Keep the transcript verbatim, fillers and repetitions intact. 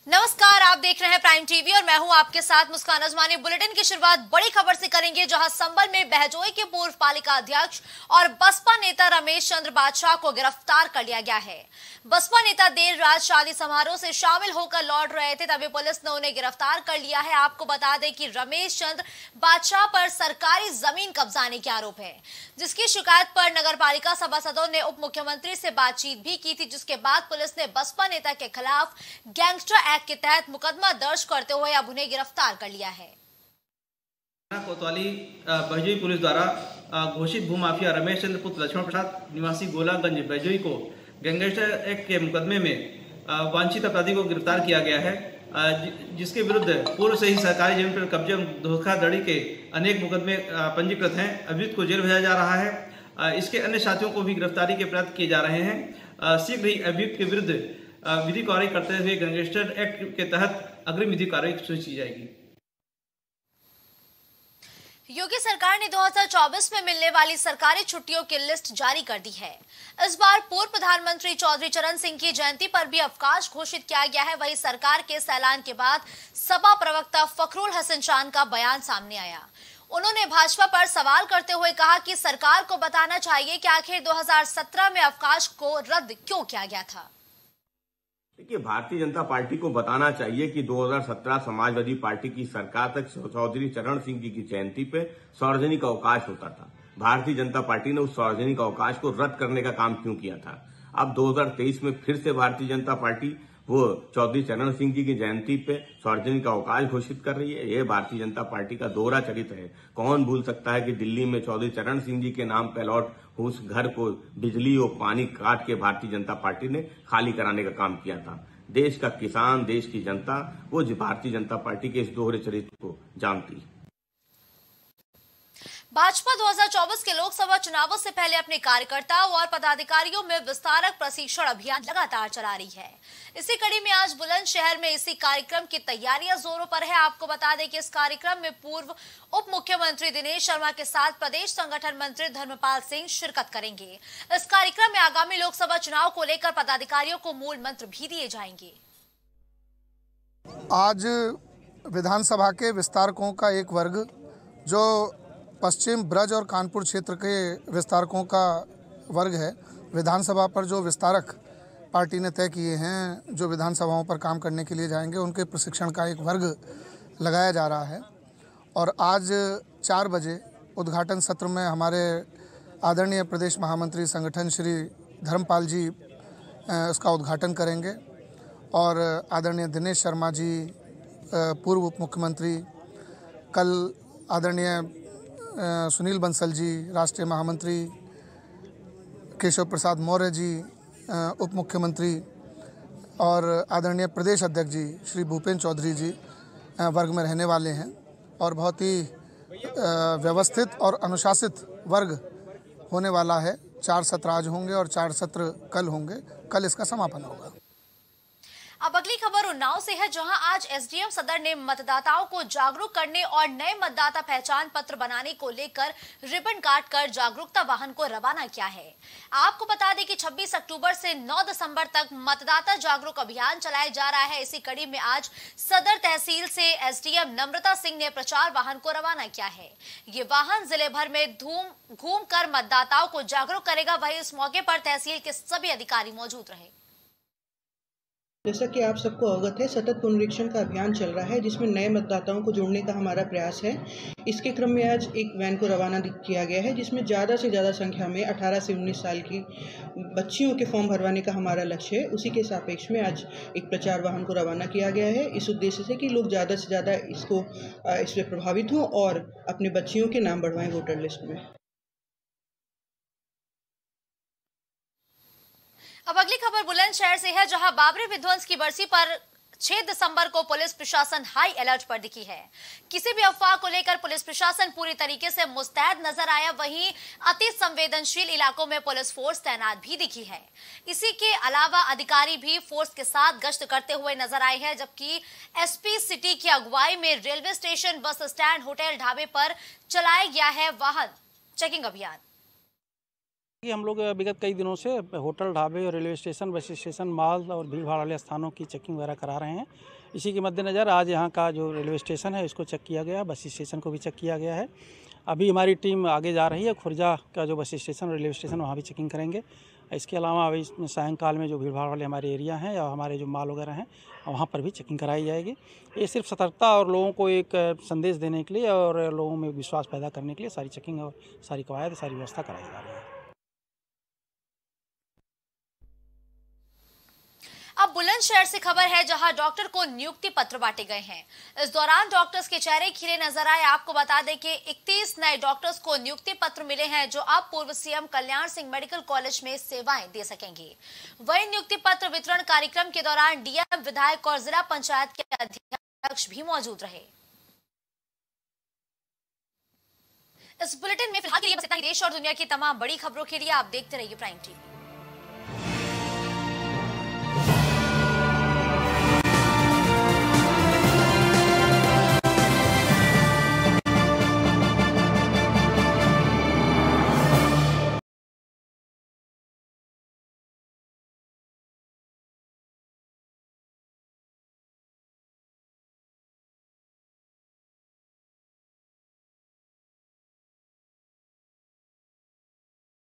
नमस्कार, आप देख रहे हैं प्राइम टीवी और मैं हूं आपके साथ मुस्कान अजमानी। बुलेटिन की शुरुआत बड़ी खबर से करेंगे, जहां संभल में बहजोई के पूर्व पालिका अध्यक्ष और बसपा नेता रमेश चंद्र बादशाह को गिरफ्तार कर लिया गया है। बसपा नेता देर रात शादी समारोह से शामिल होकर लौट रहे थे, तभी पुलिस ने उन्हें गिरफ्तार कर लिया है। आपको बता दें कि रमेश चंद्र बादशाह पर सरकारी जमीन कब्जाने के आरोप है, जिसकी शिकायत पर नगर पालिका सभासदों ने उप मुख्यमंत्री से बातचीत भी की थी, जिसके बाद पुलिस ने बसपा नेता के खिलाफ गैंगस्टर के तहत मुकदमा दर्ज करते हुए अब उन्हें गिरफ्तार कर लिया है। कोतवाली बहजोई पुलिस द्वारा घोषित भूमाफिया रमेश चंद्र पुत्र लक्ष्मण प्रसाद निवासी गोलागंज बहजोई को गैंगस्टर एक्ट के मुकदमे में वांछित अपराधी को गिरफ्तार किया गया है, जिसके विरुद्ध पूर्व से ही सरकारी जमीन पर कब्जे धोखाधड़ी के अनेक मुकदमे पंजीकृत हैं। अभियुक्त को जेल भेजा जा रहा है। इसके अन्य साथियों को भी गिरफ्तारी के प्रयत्न किए जा रहे हैं। शीघ्र ही अभियुक्त के विरुद्ध विधि कार्रवाई करते हुए गैंगस्टर एक्ट के तहत अग्रिम विधि कार्रवाई शुरू की जाएगी। योगी सरकार ने दो हज़ार चौबीस में मिलने वाली सरकारी छुट्टियों की लिस्ट जारी कर दी है। इस बार पूर्व प्रधानमंत्री चौधरी चरण सिंह की जयंती पर भी अवकाश घोषित किया गया है। वहीं सरकार के इस ऐलान के बाद सपा प्रवक्ता फखरुल हसन चांद का बयान सामने आया। उन्होंने भाजपा पर सवाल करते हुए कहा कि सरकार को बताना चाहिए कि आखिर दो हज़ार सत्रह में अवकाश को रद्द क्यों किया गया था। देखिए, भारतीय जनता पार्टी को बताना चाहिए कि दो हज़ार सत्रह समाजवादी पार्टी की सरकार तक चौधरी चरण सिंह जी की जयंती पे सार्वजनिक अवकाश होता था। भारतीय जनता पार्टी ने उस सार्वजनिक अवकाश को रद्द करने का काम क्यों किया था। अब दो हज़ार तेईस में फिर से भारतीय जनता पार्टी वो चौधरी चरण सिंह जी की जयंती पे सार्वजनिक अवकाश घोषित कर रही है। ये भारतीय जनता पार्टी का दोहरा चरित्र है। कौन भूल सकता है कि दिल्ली में चौधरी चरण सिंह जी के नाम पे अलॉट उस घर को बिजली और पानी काट के भारतीय जनता पार्टी ने खाली कराने का काम किया था। देश का किसान, देश की जनता वो भारतीय जनता पार्टी के इस दोहरे चरित्र को जानती है। भाजपा दो हज़ार चौबीस के लोकसभा चुनावों से पहले अपने कार्यकर्ताओं और पदाधिकारियों में विस्तारक प्रशिक्षण अभियान लगातार चला रही है। इसी कड़ी में आज बुलंदशहर में इसी कार्यक्रम की तैयारियां जोरों पर है। आपको बता दें कि इस कार्यक्रम में पूर्व उप मुख्यमंत्री दिनेश शर्मा के साथ प्रदेश संगठन मंत्री धर्मपाल सिंह शिरकत करेंगे। इस कार्यक्रम में आगामी लोकसभा चुनाव को लेकर पदाधिकारियों को मूल मंत्र भी दिए जाएंगे। आज विधानसभा के विस्तारकों का एक वर्ग, जो पश्चिम ब्रज और कानपुर क्षेत्र के विस्तारकों का वर्ग है, विधानसभा पर जो विस्तारक पार्टी ने तय किए हैं, जो विधानसभाओं पर काम करने के लिए जाएंगे, उनके प्रशिक्षण का एक वर्ग लगाया जा रहा है। और आज चार बजे उद्घाटन सत्र में हमारे आदरणीय प्रदेश महामंत्री संगठन श्री धर्मपाल जी उसका उद्घाटन करेंगे और आदरणीय दिनेश शर्मा जी पूर्व उप मुख्यमंत्री, कल आदरणीय सुनील बंसल जी राष्ट्रीय महामंत्री, केशव प्रसाद मौर्य जी उप मुख्यमंत्री और आदरणीय प्रदेश अध्यक्ष जी श्री भूपेंद्र चौधरी जी वर्ग में रहने वाले हैं। और बहुत ही व्यवस्थित और अनुशासित वर्ग होने वाला है। चार सत्र आज होंगे और चार सत्र कल होंगे। कल इसका समापन होगा। अब अगली खबर उन्नाव से है, जहां आज एसडीएम सदर ने मतदाताओं को जागरूक करने और नए मतदाता पहचान पत्र बनाने को लेकर रिबन काटकर जागरूकता वाहन को रवाना किया है। आपको बता दें कि छब्बीस अक्टूबर से नौ दिसंबर तक मतदाता जागरूक अभियान चलाया जा रहा है। इसी कड़ी में आज सदर तहसील से एसडीएम नम्रता सिंह ने प्रचार वाहन को रवाना किया है। ये वाहन जिले भर में धूम घूम कर मतदाताओं को जागरूक करेगा। वहीं इस मौके पर तहसील के सभी अधिकारी मौजूद रहे। जैसा कि आप सबको अवगत है, सतत पुनरीक्षण का अभियान चल रहा है, जिसमें नए मतदाताओं को जोड़ने का हमारा प्रयास है। इसके क्रम में आज एक वैन को रवाना किया गया है, जिसमें ज़्यादा से ज़्यादा संख्या में अठारह से उन्नीस साल की बच्चियों के फॉर्म भरवाने का हमारा लक्ष्य है। उसी के सापेक्ष में आज एक प्रचार वाहन को रवाना किया गया है, इस उद्देश्य से कि लोग ज़्यादा से ज़्यादा इसको इससे प्रभावित हों और अपने बच्चियों के नाम बढ़वाएं वोटर लिस्ट में। अब अगली खबर बुलंदशहर से है, जहां बाबरी विध्वंस की बरसी पर छह दिसंबर को पुलिस प्रशासन हाई अलर्ट पर दिखी है। किसी भी अफवाह को लेकर पुलिस प्रशासन पूरी तरीके से मुस्तैद नजर आया। वहीं अति संवेदनशील इलाकों में पुलिस फोर्स तैनात भी दिखी है। इसी के अलावा अधिकारी भी फोर्स के साथ गश्त करते हुए नजर आए हैं, जबकि एसपी सिटी की अगुवाई में railway station, bus stand, hotel, ढाबे पर चलाया गया है वाहन चेकिंग अभियान। कि हम लोग विगत कई दिनों से होटल, ढाबे और railway station, bus station, mall और भीड़ भाड़ वाले स्थानों की चेकिंग वगैरह करा रहे हैं। इसी के मद्देनज़र आज यहाँ का जो रेलवे स्टेशन है इसको चेक किया गया, बस स्टेशन को भी चेक किया गया है। अभी हमारी टीम आगे जा रही है, खुर्जा का जो बस स्टेशन, रेलवे स्टेशन, वहाँ भी चेकिंग करेंगे। इसके अलावा अभी सायंकाल में जो भीड़ भाड़ वाले हमारे एरिया हैं या हमारे जो मॉल वगैरह हैं वहाँ पर भी चेकिंग कराई जाएगी। ये सिर्फ सतर्कता और लोगों को एक संदेश देने के लिए और लोगों में विश्वास पैदा करने के लिए सारी चेकिंग और सारी कवायद, सारी व्यवस्था कराई जा रही है। अब बुलंदशहर से खबर है, जहां डॉक्टर को नियुक्ति पत्र बांटे गए हैं। इस दौरान डॉक्टर्स के चेहरे खिले नजर आए। आपको बता दें कि इकतीस नए डॉक्टर्स को नियुक्ति पत्र मिले हैं, जो अब पूर्व CM Kalyan Singh medical college में सेवाएं दे सकेंगे। वहीं नियुक्ति पत्र वितरण कार्यक्रम के दौरान डीएम, विधायक और जिला पंचायत के अध्यक्ष भी मौजूद रहे। इस बुलेटिन में फिलहाल के लिए बस इतना ही। देश और दुनिया की तमाम बड़ी खबरों के लिए आप देखते रहिए प्राइम टीवी।